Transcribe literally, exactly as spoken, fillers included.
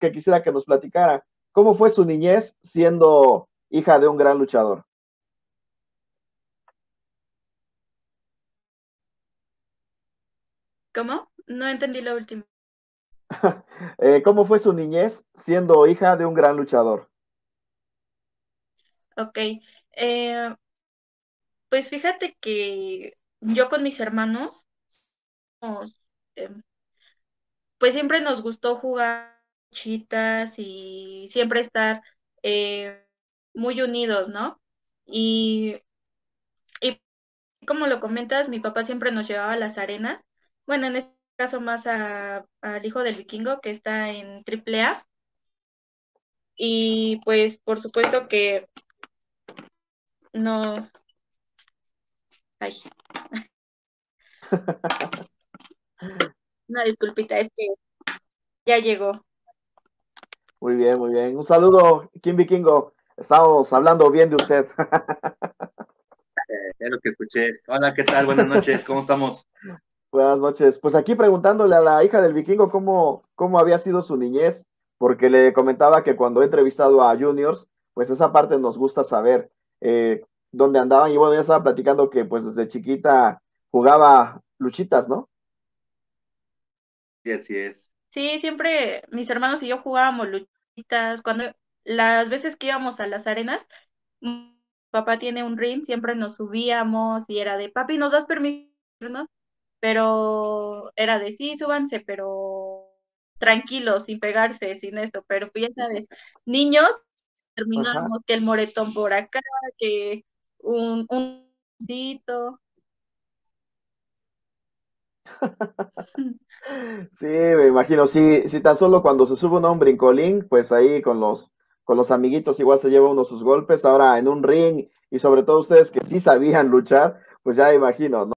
que quisiera que nos platicara cómo fue su niñez siendo hija de un gran luchador. ¿Cómo? No entendí lo último. eh, ¿Cómo fue su niñez siendo hija de un gran luchador? Ok. Eh, pues fíjate que yo con mis hermanos, nos, eh, pues siempre nos gustó jugar chitas y siempre estar eh, muy unidos, ¿no? Y, y como lo comentas, mi papá siempre nos llevaba a las arenas. Bueno, en este caso más a- al hijo del vikingo que está en Triple A. Y pues por supuesto que no, ay, una disculpita, es que ya llegó. Muy bien, muy bien. Un saludo, Kim Vikingo. Estamos hablando bien de usted. Es lo que escuché. Hola, ¿qué tal? Buenas noches, ¿cómo estamos? Buenas noches. Pues aquí preguntándole a la hija del vikingo cómo, cómo había sido su niñez, porque le comentaba que cuando he entrevistado a juniors, pues esa parte nos gusta saber eh, dónde andaban. Y bueno, ya estaba platicando que pues desde chiquita jugaba luchitas, ¿no? Sí, así es. Sí, siempre mis hermanos y yo jugábamos luchitas. Cuando las veces que íbamos a las arenas, mi papá tiene un ring, siempre nos subíamos y era de, papi, ¿nos das permiso? ¿No? Pero era de, sí, súbanse, pero tranquilos, sin pegarse, sin esto. Pero pues ya sabes, niños, Ajá. terminábamos que el moretón por acá, que un, un cito. Sí, me imagino, sí, sí, tan solo cuando se sube uno a un brincolín, pues ahí con los, con los amiguitos igual se lleva uno sus golpes, ahora en un ring, y sobre todo ustedes que sí sabían luchar, pues ya imagino, ¿no?